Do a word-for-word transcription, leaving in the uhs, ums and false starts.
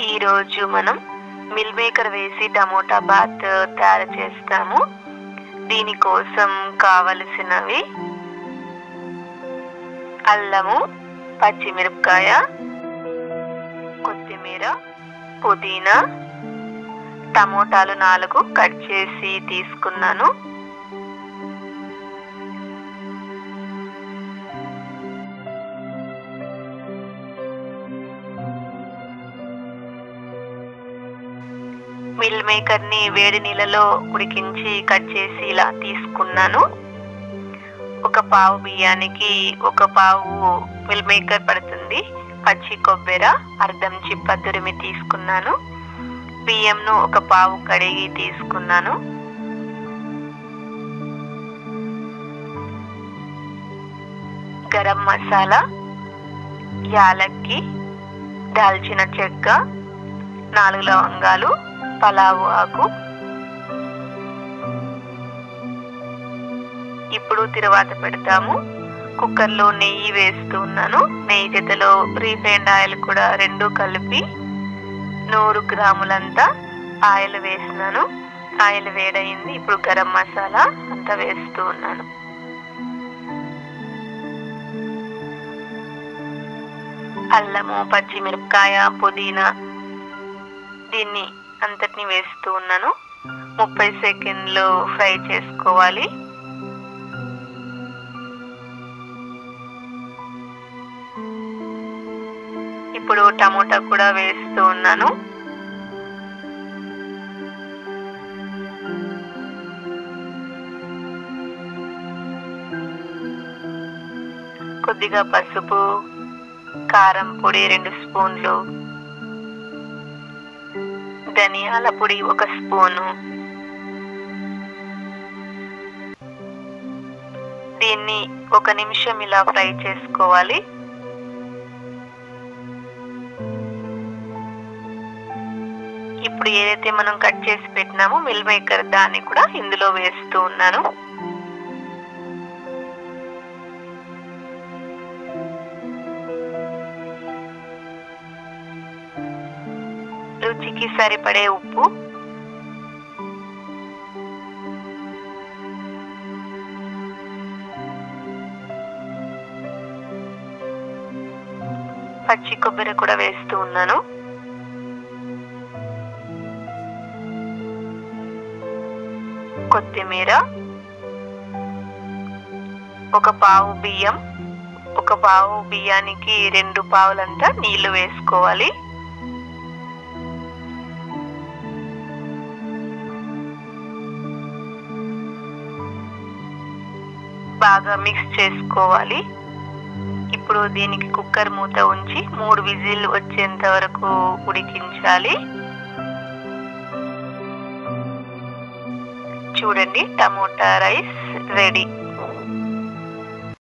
ఈరోజు మనం meal maker వేసి టమోటా బాత్ తయారు చేస్తాము. దీనికోసం కావలసినవి అల్లము, పచ్చిమిరపకాయ, కొత్తిమీర, పుదీనా, టమోటాలు నాలుగు కట్ చేసి తీసుకున్నాను. మిల్ మేకర్ ని వేడి నీళ్ళలో ఉడికించి కట్ చేసి ఇలా తీసుకున్నాను. ఒక పావు బియ్యానికి ఒక పావు మిల్ మేకర్ పడుతుంది. పచ్చి కొబ్బరి అర్ధం చిప్ప తురిమి తీసుకున్నాను. బియ్యంను ఒక పావు కడిగి తీసుకున్నాను. గరం మసాలా, యాలక్కి, దాల్చిన చెక్క, నాలుగు లవంగాలు, పలావు ఆకు. ఇప్పుడు తిరువాత పెడతాము. కుక్కర్లో నెయ్యి వేస్తూ ఉన్నాను. నెయ్యి జతలో రీఫైండ్ ఆయిల్ కూడా రెండు కలిపి నూరు గ్రాములంతా ఆయిల్ వేసినాను. ఆయిల్ వేడైంది. ఇప్పుడు గరం మసాలా అంతా వేస్తూ ఉన్నాను. అల్లము, పచ్చిమిరపకాయ, పుదీనా దీన్ని అంతటిని వేస్తూ ఉన్నాను. ముప్పై సెకండ్లు ఫ్రై చేసుకోవాలి. ఇప్పుడు టమోటా కూడా వేస్తూ ఉన్నాను. కొద్దిగా పసుపు, కారం పొడి రెండు స్పూన్లు, ధనియాల పొడి ఒక స్పూను. దీన్ని ఒక నిమిషం ఇలా ఫ్రై చేసుకోవాలి. ఇప్పుడు ఏదైతే మనం కట్ చేసి పెట్టినామో మిల్ మేకర్ దాన్ని కూడా ఇందులో వేస్తూ ఉన్నాను. రుచికి సరిపడే ఉప్పు, పచ్చి కొబ్బరి కూడా వేస్తూ ఉన్నాను. కొత్తిమీర, ఒక పావు బియ్యం, ఒక పావు బియ్యానికి రెండు పావులంతా నీళ్లు వేసుకోవాలి. బాగా మిక్స్ చేసుకోవాలి. ఇప్పుడు దీనికి కుక్కర్ మూత ఉంచి మూడు విజిల్ వచ్చేంత వరకు ఉడికించాలి. చూడండి, టమోటా రైస్ రెడీ.